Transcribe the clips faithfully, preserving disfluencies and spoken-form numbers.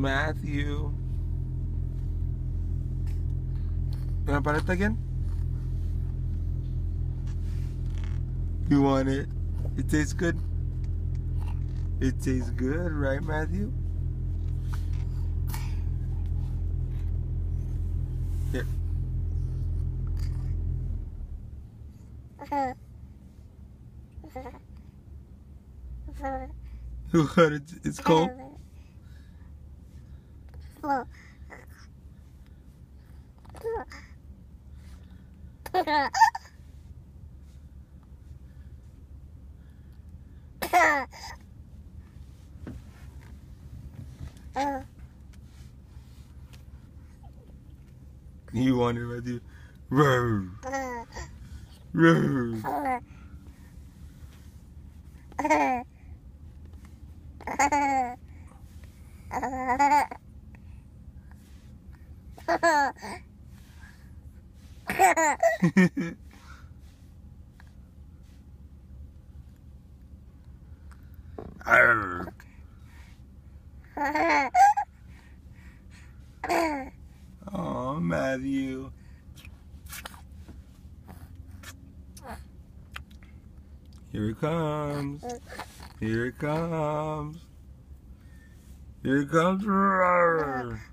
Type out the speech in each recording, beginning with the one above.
Matthew. You want paleta again? You want it? It tastes good? It tastes good, right, Matthew? Here. What? It's, it's cold? You want it, Matthew? Roar. Roar. Arr. Oh, Matthew. Here it comes. Here it comes. Here it comes. Roar.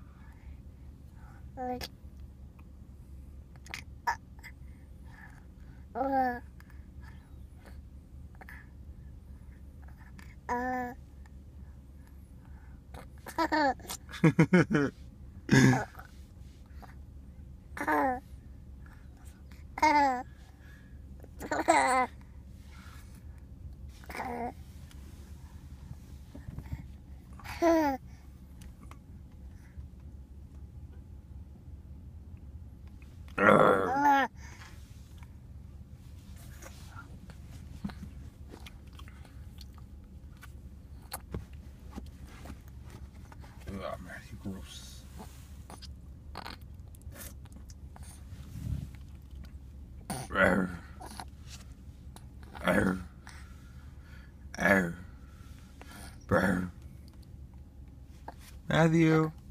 Uh, uh, Oh, Matthew, gross. Arr. Arr. Arr. Arr. Matthew.